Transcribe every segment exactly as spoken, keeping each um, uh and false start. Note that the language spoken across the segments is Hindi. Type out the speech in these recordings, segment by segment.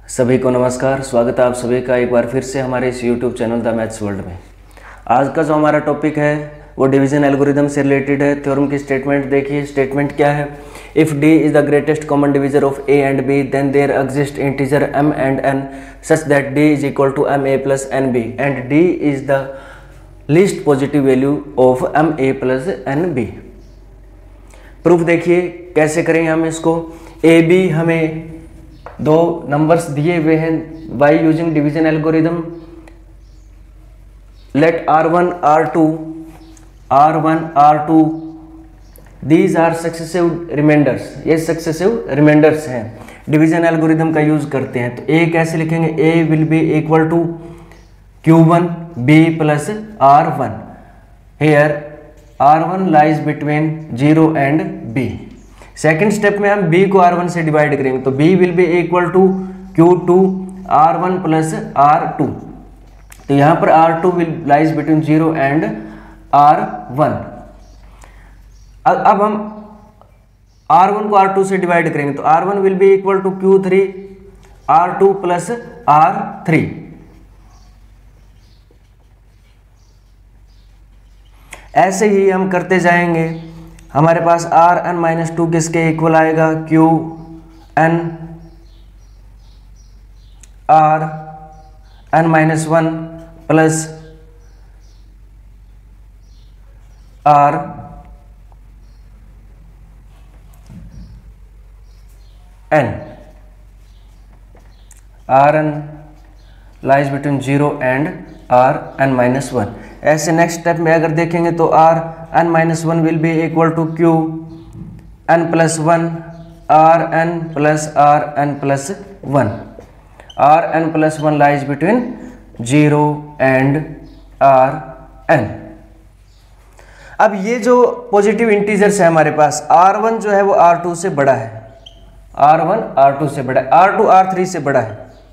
सभी को नमस्कार। स्वागत है आप सभी का एक बार फिर से हमारे इस YouTube channel the maths world में। आज का जो हमारा टॉपिक है वो डिवीजन एल्गोरिदम से रिलेटेड है। थ्योरम की स्टेटमेंट देखिए। स्टेटमेंट क्या है? If D is the greatest common divisor of A and B then there exist integer m and n such that d is equal to M A plus N B and d is the least positive value of M A plus N B. Proof देखिए कैसे करेंगे हम इसको। ए बी हमें दो नंबर्स दिए हुए हैं by using division algorithm. Let R one R two R one R two these are successive remainders. ये सक्सेसिव रिमाइंडर्स हैं। डिवीजन एल्गोरिदम का यूज करते हैं तो ए कैसे लिखेंगे? A will be equal to Q one B plus R one. Here R one lies between zero and B. Second step में हम b को आर वन से डिवाइड करेंगे तो b will be equal to Q two R one plus R two. तो यहाँ पर R two will lies between zero and R one. अब हम आर वन को आर टू से डिवाइड करेंगे तो R one will be equal to Q three R two plus R three. ऐसे ही हम करते जाएंगे। हमारे पास आर एन माइनस टू किसके इक्वल आएगा? Q N R N minus one plus R N. R N lies between zero and R N minus one. ऐसे नेक्स्ट स्टेप में अगर देखेंगे तो R N minus one will be equal to Q N plus one R N plus R N plus one. R N plus one lies between zero and R N. अब ये जो पॉजिटिव इंटीजर्स है हमारे पास, आर वन जो है वो आर टू से बड़ा है, आर वन आर टू से बड़ा है, आर टू आर थ्री से बड़ा है।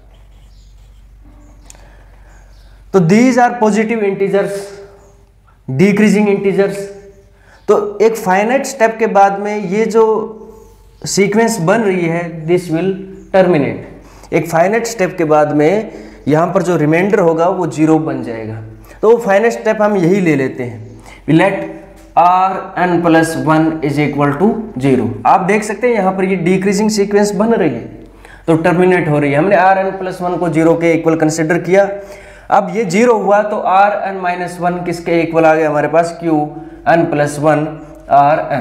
तो these are positive integers, decreasing integers. तो एक फाइनाइट स्टेप के बाद में ये जो सीक्वेंस बन रही है दिस विल टर्मिनेट। एक फाइनाइट स्टेप के बाद में यहाँ पर जो रिमाइंडर होगा वो जीरो बन जाएगा। तो वो फाइनाइट स्टेप हम यही ले लेते हैं। Let R N plus one is equal to zero. आप देख सकते हैं यहाँ पर ये डिक्रीजिंग सीक्वेंस बन रही है तो टर्मिनेट हो रही है। हमने आर एन प्लस वन को जीरो के इक्वल कंसिडर किया। अब ये जीरो हुआ तो आर एन माइनस वन किसके इक्वल आ गया हमारे पास? Q N plus one R N.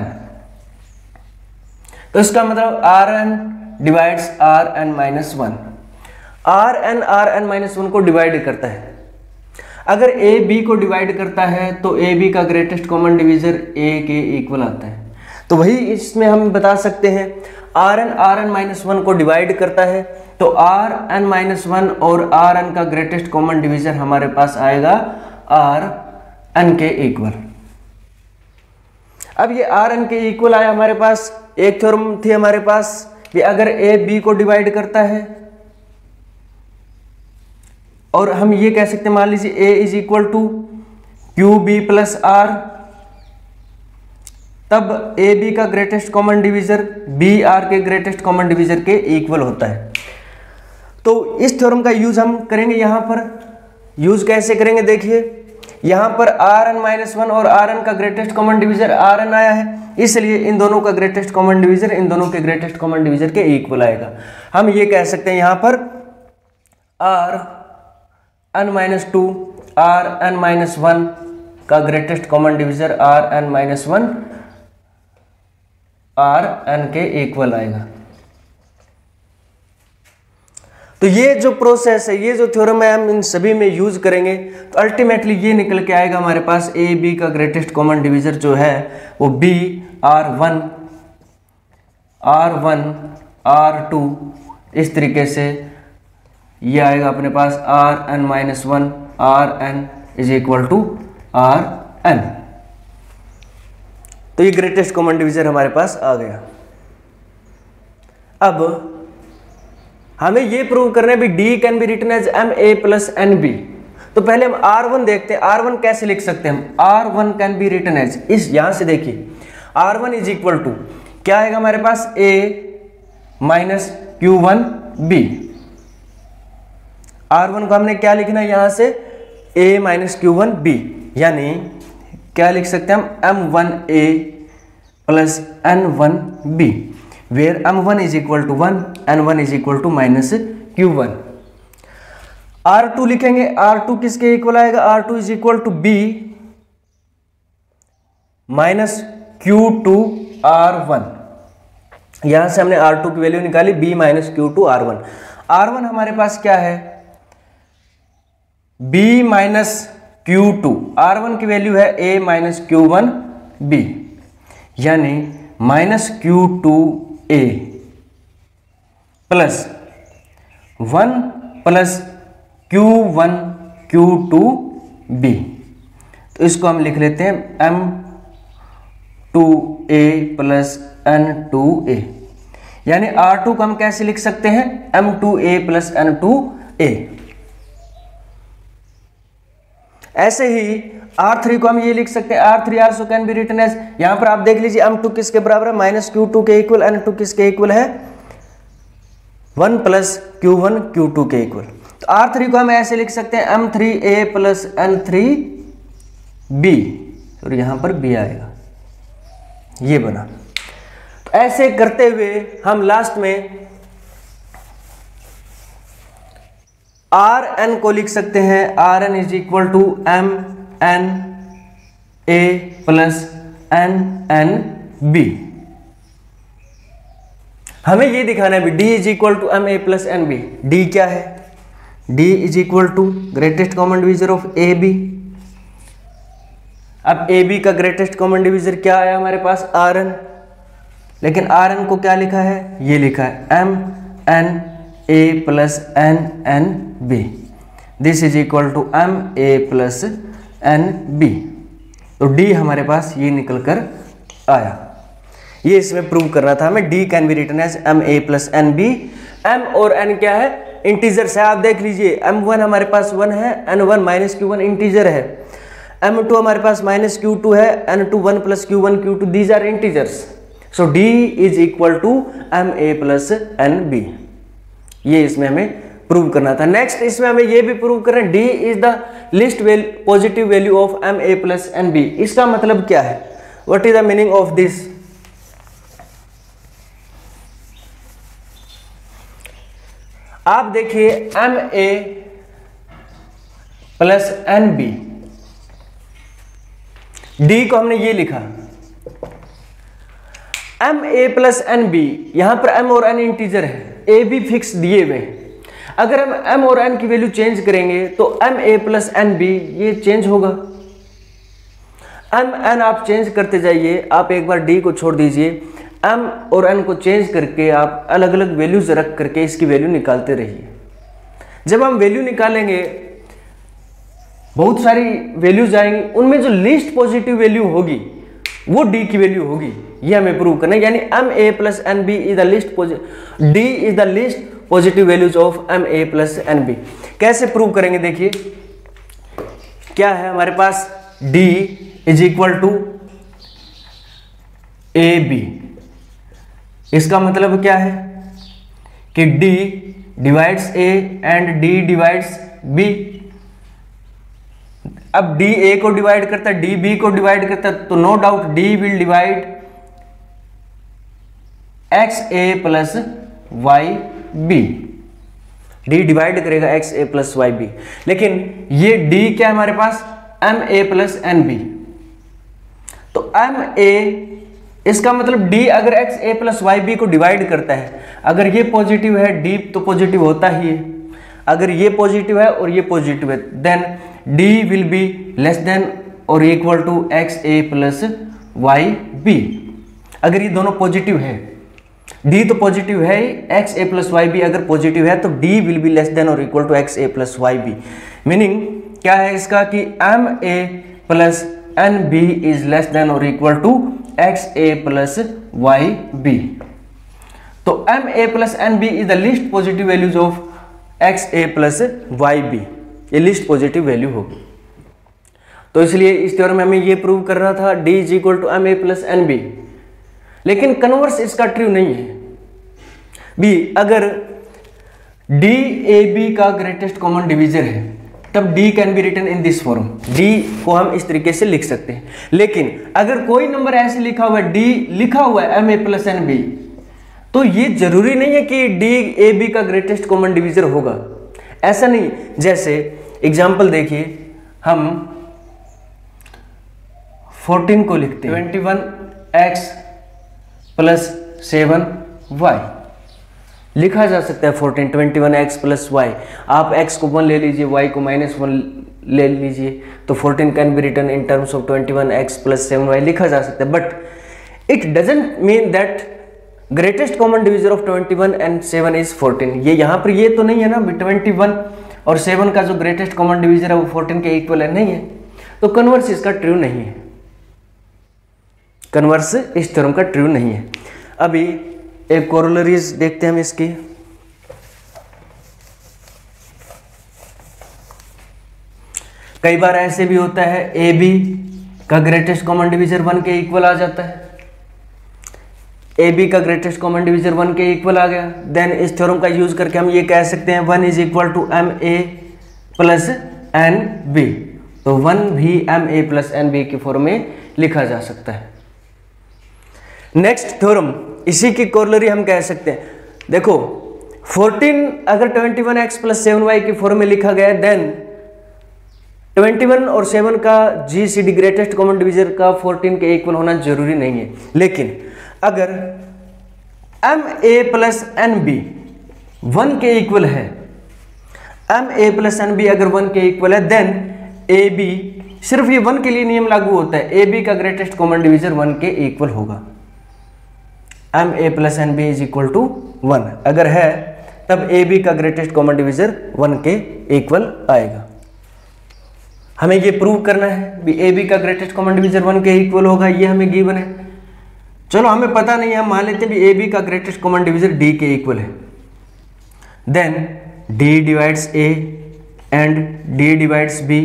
तो इसका मतलब R N divides R N minus one. R N R N minus one को डिवाइड करता है। अगर ए बी को डिवाइड करता है तो ए बी का ग्रेटेस्ट कॉमन डिविजर ए के इक्वल आता है। तो वही इसमें हम बता सकते हैं R N R N minus one को डिवाइड करता है तो आर एन माइनस वन और आर एन का ग्रेटेस्ट कॉमन डिविजर हमारे पास आएगा आर एन के इक्वल। अब ये आर एन के इक्वल आया हमारे पास। एक थ्योरम थी हमारे पास कि अगर ए बी को डिवाइड करता है और हम ये कह सकते हैं, मान लीजिए A is equal to Q B plus R, तब ए बी का greatest common divisor B R के ग्रेटेस्ट कॉमन डिविजर के इक्वल होता है। तो इस थ्योरम का यूज हम करेंगे। यहां पर यूज कैसे करेंगे देखिए। यहां पर आर एन माइनस वन और आर एन का greatest common divisor R N आया है, इसलिए इन दोनों का ग्रेटेस्ट कॉमन डिविजर इन दोनों के ग्रेटेस्ट कॉमन डिविजर के इक्वल आएगा। हम ये कह सकते हैं यहां पर R N minus two R N minus one का greatest common divisor R N minus one R N के इक्वल आएगा। तो ये जो प्रोसेस है, ये जो थ्योरम है, हम इन सभी में यूज करेंगे तो अल्टीमेटली ये निकल के आएगा हमारे पास ए बी का ग्रेटेस्ट कॉमन डिविजर जो है वो B R one R one R two. इस तरीके से ये आएगा अपने पास R N minus one R N is equal to R N. तो ये ग्रेटेस्ट कॉमन डिविजर हमारे पास आ गया। अब हमें ये प्रूव करना है भी D can be written as M A plus N B. तो पहले हम आर वन देखते हैं। आर वन कैसे लिख सकते हैं हम? R one can be written as, इस यहां से देखिए R one is equal to क्या आएगा हमारे पास? A minus Q one B. R one को हमने क्या लिखना है यहाँ से, a minus Q one B, यानी क्या लिख सकते हैं हम, M one A plus N one B, where M one is equal to one, N one is equal to minus Q one. R two लिखेंगे, आर टू किसके इक्वल आएगा, R two is equal to B minus Q two R one. यहां से हमने आर टू की वैल्यू निकाली, B minus Q two R one. R one हमारे पास क्या है, b minus Q two, R one की वैल्यू है a minus Q one B, यानी minus Q two A plus one plus Q one Q two B. तो इसको हम लिख लेते हैं M two A plus N two A, यानी आर टू को हम कैसे लिख सकते हैं, M two A plus N two A. ऐसे ही आर थ्री को हम ये लिख सकते हैं, R three also can be written as, यहां पर आप देख लीजिए एम टू किसके बराबर है, माइनस क्यू टू के इक्वल, एन टू किसके इक्वल है, one plus Q one Q two के इक्वल। तो आर थ्री को हम ऐसे लिख सकते हैं, M three A plus N three B, और यहां पर बी आएगा, ये बना। तो ऐसे करते हुए हम लास्ट में आर एन को लिख सकते हैं, R N is equal to M N A plus N N B. हमें ये दिखाना है भी D is equal to M A plus N B. D क्या है, D is equal to greatest common divisor of A B. अब ए बी का ग्रेटेस्ट कॉमन डिवीजर क्या आया हमारे पास, आर एन, लेकिन आर एन को क्या लिखा है, ये लिखा है M N A plus N N B, this is equal to M A plus N B. तो डी हमारे पास ये निकल कर आया, ये इसमें प्रूव करना था हमें, D can be written as M A plus N B. M और एन क्या है, इंटीजर्स है, आप देख लीजिए एम वन हमारे पास वन है, N one minus Q one integer है, एम टू हमारे पास माइनस क्यू टू है, N two one plus Q one Q two, these are integers. So D is equal to M A plus N B, ये इसमें हमें प्रूव करना था। नेक्स्ट इसमें हमें ये भी प्रूव करना है, D is the least positive value of M A plus N B. इसका मतलब क्या है, what is the meaning of this, आप देखिए M A plus N B, D को हमने ये लिखा M A plus N B, यहां पर एम और एन इंटीजर है, ए बी फिक्स दिए हुए हैं। अगर हम एम और एन की वैल्यू चेंज करेंगे तो M A plus N B ये चेंज होगा, एम एन आप चेंज करते जाइए, आप एक बार डी को छोड़ दीजिए, एम और एन को चेंज करके आप अलग अलग वैल्यूज रख करके इसकी वैल्यू निकालते रहिए। जब हम वैल्यू निकालेंगे बहुत सारी वैल्यूज आएंगी, उनमें जो लीस्ट पॉजिटिव वैल्यू होगी वो डी की वैल्यू होगी, ये हमें प्रूव करना है। यानी M A plus N B is the least, D is the least positive values of M A plus N B. कैसे प्रूव करेंगे, देखिए क्या है हमारे पास, D is equal to A B. इसका मतलब क्या है कि D divides A and D divides B. अब डी ए को डिवाइड करता है, डी बी को डिवाइड करता है, तो no doubt D will divide X A plus Y B, D divide करेगा X A plus Y B. लेकिन ये डी क्या है हमारे पास, M A plus N B. तो एम ए, इसका मतलब डी अगर X A plus Y B को डिवाइड करता है, अगर ये पॉजिटिव है डी तो पॉजिटिव होता ही है, अगर ये पॉजिटिव है और ये पॉजिटिव है, then D will be less than और equal to X A plus Y B. अगर ये दोनों पॉजिटिव है, डी तो पॉजिटिव है ही, X A plus Y B अगर पॉजिटिव है तो D will be less than और equal to X A plus Y B. Meaning क्या है इसका कि M A plus N B is less than और equal to X A plus Y B. तो M A plus N B is the least positive values of X A plus Y B, ये लिस्ट पॉजिटिव वैल्यू होगी। तो इसलिए इस थ्योरम में हमें ये प्रूव करना था D is equal to M A plus N B. लेकिन कन्वर्स इसका ट्रू नहीं है भी, अगर डी ए बी का ग्रेटेस्ट कॉमन डिवीजर है, तब D can be written in this form. D को हम इस तरीके से लिख सकते हैं। लेकिन अगर कोई नंबर ऐसे लिखा हुआ है, डी लिखा हुआ है M A plus N B, तो ये जरूरी नहीं है कि डी ए बी का ग्रेटेस्ट कॉमन डिवीजर होगा, ऐसा नहीं। जैसे एग्जाम्पल देखिए, हम फोर्टीन को लिखते हैं twenty one X plus seven Y, लिखा जा सकता है fourteen twenty one X plus Y. आप x को वन ले लीजिए, y को माइनस वन ले लीजिए, तो fourteen can be written in terms of twenty one X plus seven Y, लिखा जा सकता है। But it doesn't mean that greatest common divisor of twenty one and seven is fourteen. ये यहाँ पर ये तो नहीं है ना, ट्वेंटी वन और सेवन का जो ग्रेटेस्ट कॉमन डिवीजर है वो फोर्टीन के इक्वल है, नहीं है। तो कन्वर्स इसका ट्रू नहीं है, कन्वर्स इस थ्योरम का ट्रू नहीं है। अभी एक कोरोलरीज देखते हैं हम इसकी। कई बार ऐसे भी होता है ए बी का ग्रेटेस्ट कॉमन डिवीजर वन के इक्वल आ जाता है, ए बी का ग्रेटेस्ट कॉमन डिवीजर वन के इक्वल आ गया, देन इस थ्योरम का यूज करके हम ये कह सकते हैं one is equal to M A plus N B. तो वन भी M A plus N B की फॉर्म में लिखा जा सकता है। नेक्स्ट थ्योरम, इसी की कोरोलरी हम कह सकते हैं। देखो फोर्टीन अगर twenty one X plus seven Y की फॉर्म में लिखा गया, देन ट्वेंटी वन और सेवन का G C D greatest common divisor का फोर्टीन के इक्वल होना जरूरी नहीं है। लेकिन अगर M A plus N B one के इक्वल है, M A plus N B अगर वन के इक्वल है, देन ए बी, सिर्फ ये वन के लिए नियम लागू होता है, ए बी का ग्रेटेस्ट कॉमन डिवीजर वन के इक्वल होगा। M A plus N B is equal to one अगर है, तब ए बी का ग्रेटेस्ट कॉमन डिवीजर वन के इक्वल आएगा। हमें ये प्रूव करना है भी ए बी का ग्रेटेस्ट कॉमन डिवीजर वन के इक्वल होगा, ये हमें गिवन है। चलो हमें पता नहीं है, हम मान लेते हैं भी ए बी का ग्रेटेस्ट कॉमन डिवीजर डी के इक्वल है, then D divides A and D divides B,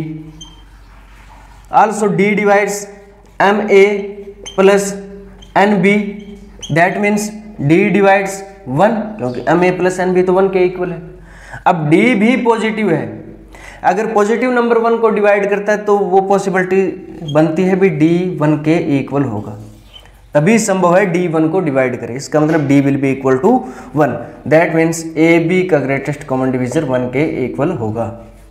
also D divides M A plus N B, that means d divides one, क्योंकि M A plus N B तो वन के इक्वल है। अब d भी पॉजिटिव है, अगर पॉजिटिव नंबर वन को डिवाइड करता है तो वो पॉसिबिलिटी बनती है भी d वन के इक्वल होगा, तभी संभव है d वन को डिवाइड करे। इसका मतलब d will be equal to one, that means A B का ग्रेटेस्ट कॉमन डिवीजर वन के इक्वल होगा।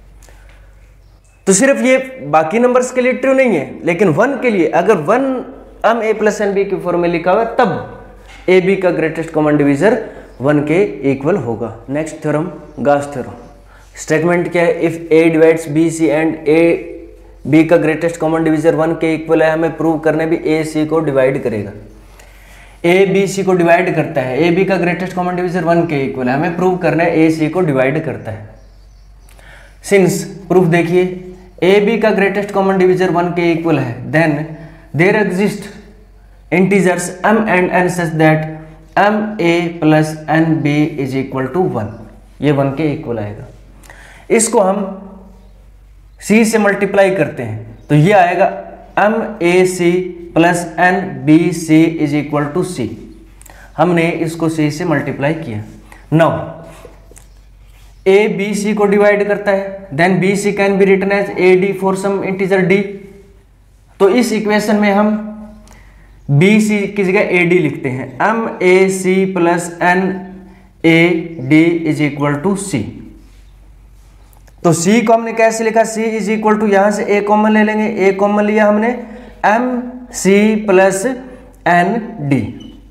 तो सिर्फ ये बाकी नंबर्स के लिए ट्रू नहीं है, लेकिन वन के लिए अगर one M A plus N B की फॉर्म में लिखा हुआ है, तब ए बी का ग्रेटेस्ट कॉमन डिवीजर वन के इक्वल होगा। Next theorem, Gauss theorem. Statement क्या है, if A divides B C and A B का ग्रेटेस्ट कॉमन डिवीजर वन के इक्वल है, हमें प्रूव करने भी ए सी को डिवाइड करेगा। ए बी सी को डिवाइड करता है, ए बी का ग्रेटेस्ट कॉमन डिवीजर वन के इक्वल है, हमें प्रूव करना है ए सी को डिवाइड करता है। सिंस प्रूफ देखिए, ए बी का ग्रेटेस्ट कॉमन डिवीजर वन के इक्वल है, then there exist integers m and n such that m a plus n b is equal to one, ये वन के इक्वल आएगा। इसको हम c से मल्टीप्लाई करते हैं तो ये आएगा m a c plus n b c is equal to c। हमने इसको c से मल्टीप्लाई किया। नाउ a b c को डिवाइड करता है, then b c can be written as a d for some integer d। तो इस इक्वेशन में हम बी सी की जगह ए डी लिखते हैं, M A C plus N A D is equal to C. तो सी को हमने कैसे लिखा, सी इज इक्वल टू, यहां से ए कॉमन ले लेंगे, ए कॉमन लिया हमने, M C plus N D,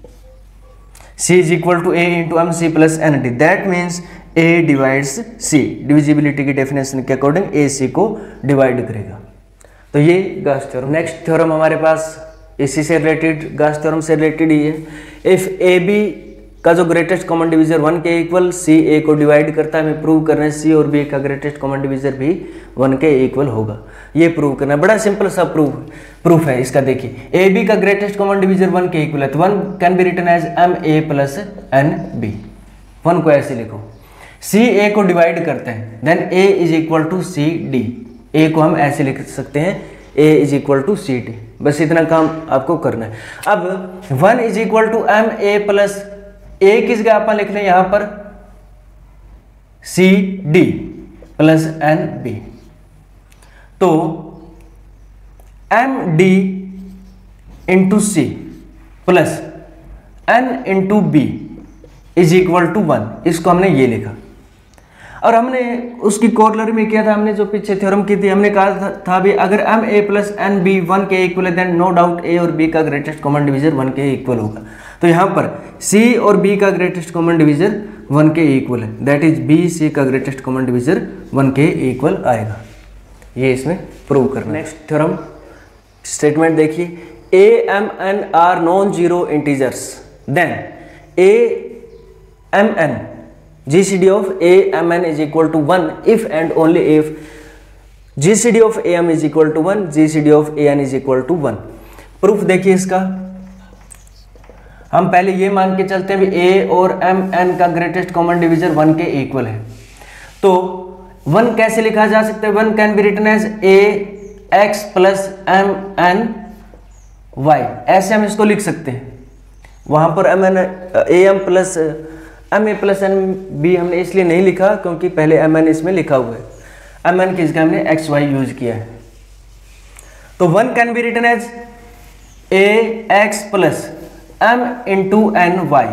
C is equal to A into M C plus N D, that means A divides C. Divisibility की डेफिनेशन के अकॉर्डिंग ए सी को डिवाइड करेगा। तो ये गाउस थ्योरम। नेक्स्ट थ्योरम हमारे पास इसी से रिलेटेड, गाउस थ्योरम से रिलेटेड ही है। इफ ए बी का जो ग्रेटेस्ट कॉमन डिवीजर वन के इक्वल सी ए को डिवाइड करता है, हमें प्रूव करना है सी और बी का ग्रेटेस्ट कॉमन डिवीजर भी वन के इक्वल होगा। ये प्रूव करना है, बड़ा सिंपल सा प्रूफ प्रूफ है इसका। देखिए ए बी का ग्रेटेस्ट कॉमन डिवीजर वन के इक्वल है, तो one can be written as M A plus N B. One को ऐसे लिखो, सी ए को डिवाइड करते हैं, then A is equal to C D. A को हम ऐसे लिख सकते हैं, A is equal to C D. बस इतना काम आपको करना है। अब one is equal to M A plus, ए किस जगह अपन लिख लें यहाँ पर C D plus N B. तो M D into C plus N into B is equal to one, इसको हमने ये लिखा। और हमने उसकी कोरलरी में किया था, हमने जो पीछे थ्योरम की थी, हमने कहा था, था भी अगर M A plus N B one के इक्वल है देन नो डाउट ए और बी का ग्रेटेस्ट कॉमन डिवीजर वन के इक्वल होगा। तो यहाँ पर सी और बी का ग्रेटेस्ट कॉमन डिवीजर वन के इक्वल है, दैट इज बी सी का ग्रेटेस्ट कॉमन डिवीजर वन के इक्वल आएगा। ये इसमें प्रूव करना। नेक्स्ट थ्योरम स्टेटमेंट देखिए, A M N are non zero integers then A M N G C D of A M N is equal to one if and only if G C D of A M is equal to one, G C D of A N is equal to one। Proof देखिए इसका, हम पहले ये मान के चलते हैं भी A और M N का ग्रेटेस्ट कॉमन डिवीजर वन के इक्वल है। तो वन कैसे लिखा जा सकता है? One can be written as A X plus M N Y, ऐसे हम इसको लिख सकते हैं। वहां पर M N A M plus M A plus N B हमने इसलिए नहीं लिखा क्योंकि पहले एम एन इसमें लिखा हुआ है, एम एन की जगह हमने एक्स वाई यूज किया है। तो one can be written as A X plus M into N Y.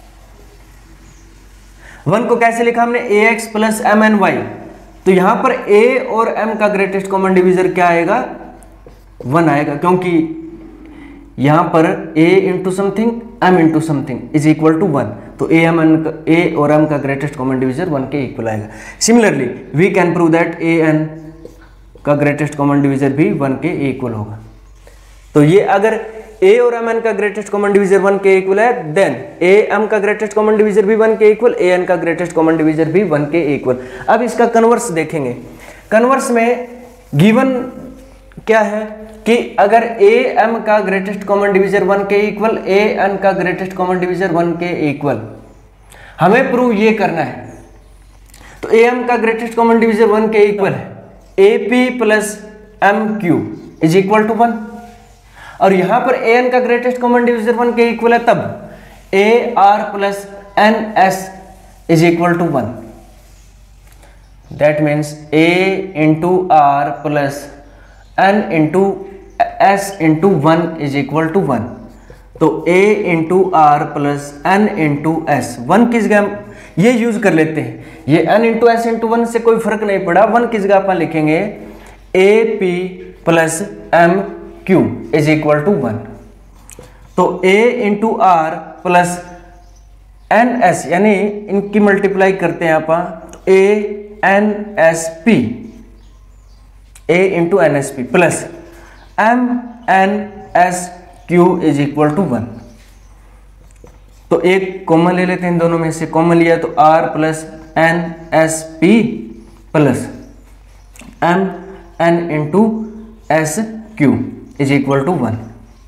One को कैसे लिखा हमने? A X plus M N Y. तो यहां पर ए और एम का ग्रेटेस्ट कॉमन डिवीजर क्या आएगा? वन आएगा, क्योंकि यहां पर A into something M into something is equal to one. तो ए एम एन ए और एम का ग्रेटेस्ट कॉमन डिवीजर वन के इक्वल आएगा। Similarly we can prove that A N का ग्रेटेस्ट कॉमन डिवीजर भी वन के इक्वल होगा। तो ये अगर ए और एम एन का ग्रेटेस्ट कॉमन डिवीजर वन के इक्वल है देन ए एम का ग्रेटेस्ट कॉमन डिवीजर भी वन के इक्वल, ए एन का ग्रेटेस्ट कॉमन डिवीजर भी वन के इक्वल। अब इसका कन्वर्स देखेंगे। कन्वर्स में गिवन क्या है कि अगर ए एम का ग्रेटेस्ट कॉमन डिवीजर वन के इक्वल, ए एन का ग्रेटेस्ट कॉमन डिवीजर वन के इक्वल, हमें प्रूव ये करना है। तो ए एम का ग्रेटेस्ट कॉमन डिवीजर वन के इक्वल है A P plus M Q is equal to one, और यहां पर ए एन का ग्रेटेस्ट कॉमन डिवीजर वन के इक्वल है तब A R plus N S is equal to one. That means A into R plus N into S into one is equal to one. तो a into R plus N into S, one की जगह ये यूज कर लेते हैं, ये n into S into one से कोई फर्क नहीं पड़ा, वन की जगह अपन लिखेंगे A P plus M Q is equal to one. तो a into R plus N S यानी इनकी मल्टीप्लाई करते हैं अपन, तो A N S P A into N S P plus M N S Q is equal to one. तो एक कॉमन ले लेते हैं, इन दोनों में से कॉमन लिया तो R plus N S P plus M N into S Q is equal to one.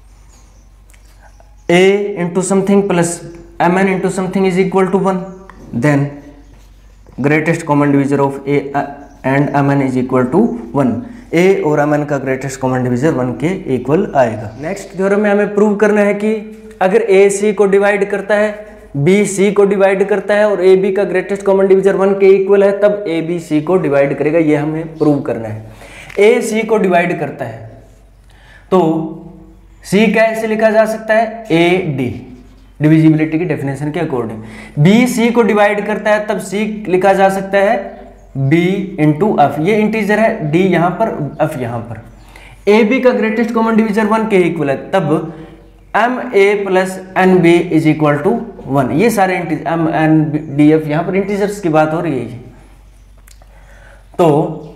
A into something plus M N into something is equal to one, then greatest common divisor of A and M N is equal to one. A और एम एन का ग्रेटेस्ट कॉमन डिवीजर वन के इक्वल आएगा। नेक्स्ट थ्योरम में हमें प्रूव करना है कि अगर ए सी को डिवाइड करता है, बी सी को डिवाइड करता है और ए बी का ग्रेटेस्ट कॉमन डिवीजर वन के इक्वल है, तब ए बी सी को डिवाइड करेगा। ये हमें प्रूव करना है। ए सी को डिवाइड करता है तो सी कैसे लिखा जा सकता है? ए डी, डिविजिबिलिटी की डेफिनेशन के अकॉर्डिंग। बी सी को डिवाइड करता है तब सी लिखा जा सकता है b इंटू एफ, ये इंटीजर है, d यहां पर, f यहां पर। ए बी का ग्रेटेस्ट कॉमन डिवीजर वन के इक्वल है तब M A plus N B is equal to one. ये सारे integer M N D F, यहां पर इंटीजर्स की बात हो रही है। तो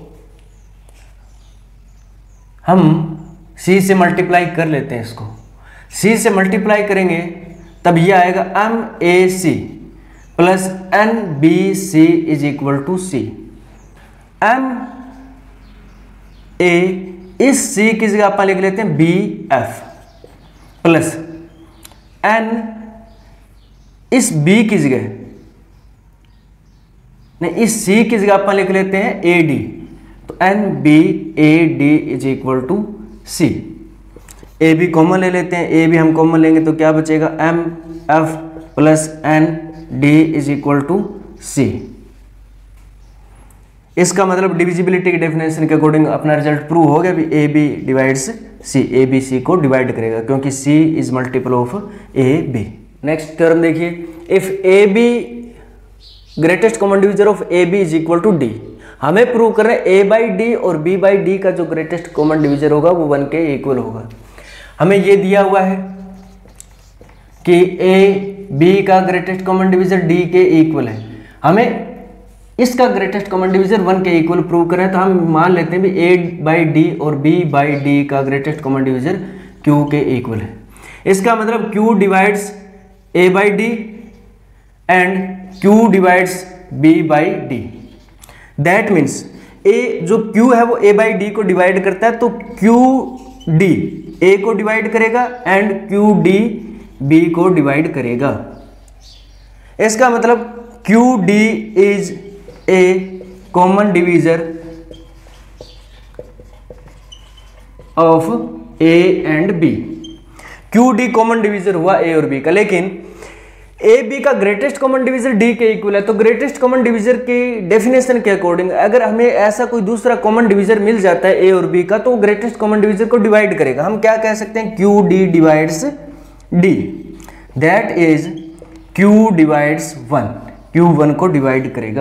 हम c से मल्टीप्लाई कर लेते हैं इसको, c से मल्टीप्लाई करेंगे तब ये आएगा M A C plus N B C is equal to C. M A इस सी की जगह अपन लिख लेते हैं बी एफ प्लस एन इस बी की जगह नहीं, इस सी की जगह अपन लिख लेते हैं ए डी। तो N B A D is equal to C. A B common ले लेते हैं, ए बी हम कॉमन लेंगे तो क्या बचेगा? M F plus N D is equal to C. इसका मतलब डिविजिबिलिटी की डेफिनेशन के अकॉर्डिंग अपना रिजल्ट प्रूव हो गया भी A B divides C, A B C को डिवाइड करेगा क्योंकि C is multiple of A B. Next theorem देखिए, if A B greatest common divisor of A B is equal to D. हमें प्रूव कर रहे हैं ए बाई डी और बी बाई डी का जो ग्रेटेस्ट कॉमन डिवीजर होगा वो वन के इक्वल होगा। हमें ये दिया हुआ है कि ए बी का ग्रेटेस्ट कॉमन डिवीजर डी के इक्वल है, हमें इसका ग्रेटेस्ट कॉमन डिवीजर वन के इक्वल प्रूव करें तो हम मान लेते हैं भी ए बाई डी और बी बाई डी का ग्रेटेस्ट कॉमन डिवीजर क्यू के इक्वल है। इसका मतलब Q divides A by D and Q divides B by D. That means A जो क्यू है वो ए बाई डी को डिवाइड करता है, तो क्यू डी ए को डिवाइड करेगा एंड क्यू डी बी को डिवाइड करेगा। इसका मतलब Q D is a common divisor of A and B. Q D common divisor हुआ ए और बी का, लेकिन ए बी का ग्रेटेस्ट कॉमन डिवीजर डी के इक्वल है, तो ग्रेटेस्ट कॉमन डिवीजर की डेफिनेशन के अकॉर्डिंग अगर हमें ऐसा कोई दूसरा कॉमन डिवीजर मिल जाता है ए और बी का, तो ग्रेटेस्ट कॉमन डिवीजर को डिवाइड करेगा। हम क्या कह सकते हैं, Q D divides D, that is Q divides one. Q one को डिवाइड करेगा,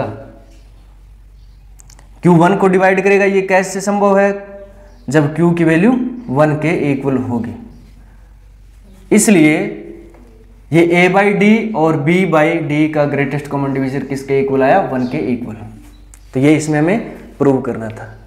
क्यू वन को डिवाइड करेगा। ये कैसे संभव है, जब क्यू की वैल्यू वन के इक्वल होगी। इसलिए ये a बाई डी और b बाई डी का ग्रेटेस्ट कॉमन डिवीजर किसके इक्वल आया, वन के इक्वल। तो ये इसमें हमें प्रूव करना था।